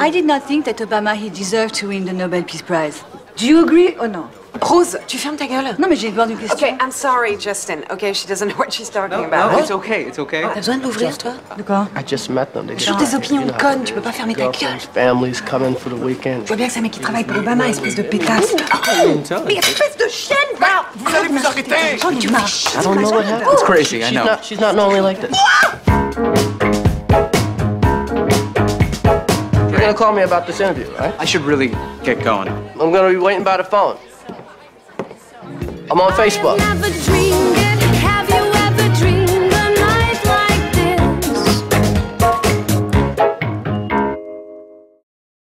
I did not think that Obama he deserved to win the Nobel Peace Prize. Do you agree or no? Rose, tu fermes ta gueule. Non mais j'ai besoin d'une question. Okay, I'm sorry, Justin. Okay, she doesn't know what she's talking about. No, it's okay, it's okay. T'as besoin de m'ouvrir, toi? De quoi? I just met them. Toujours des opinions de connes, tu peux pas fermer ta gueule. Families coming for the weekend. Je vois bien que c'est un mec qui travaille pour Obama, espèce de pétasse. Mais espèce de chienne, va! Vous allez vous arrêter! Tu marches. I don't know what happened. It's crazy, I know. She's not normally like this. You're gonna call me about this interview, right? I should really get going. I'm gonna be waiting by the phone. I'm on Facebook.